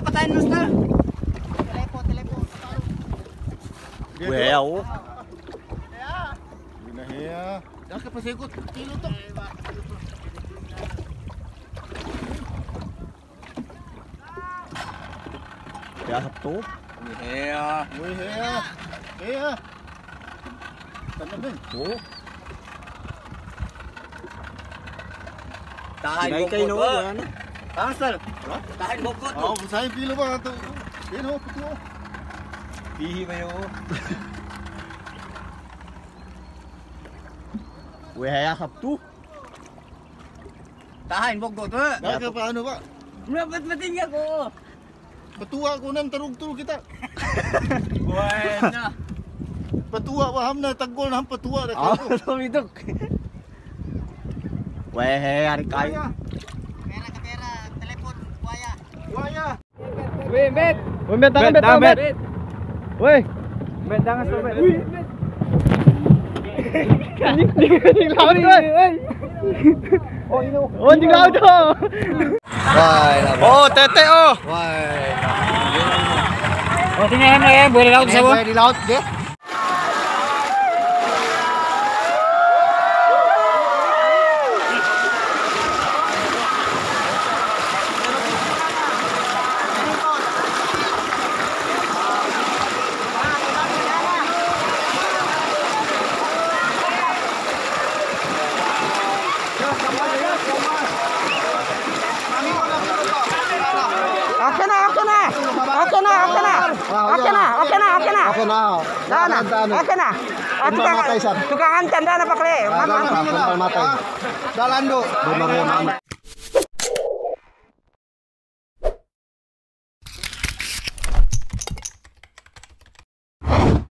patayin mo star. Telepo. Wow. Binahiya. Dapat pasikot kilo to. Kaya tuh. Iya. Tanam din. Oh. Tahan Sinay kayo no, wala na. Star. Tahan mo ko to. Oh, saya kilo ba to? Yan ho, puto. Bihi ba yun? Wehayakap tuh. Tahan mo ko to. Dapat paano ba? Dapat matingga ko. Patua ko nang tarug-turug kita. Buena. Patua ba ham na tagol na ham patua na Ah, kayo. tumitok. Weh, hari kayo. Pera, telepon, buaya. Waya. Weh, bet. Weh, bet tangan, bet. Weh. Bet tangan, bet. Anjing laut, weh. Oh, ini. Oh, anjing laut tuh. Oh, tete oh. Oh, tingnan mo eh, boleh laut sa mo. Di laut dia. Tukang ancan dah nak pakai. Dalando.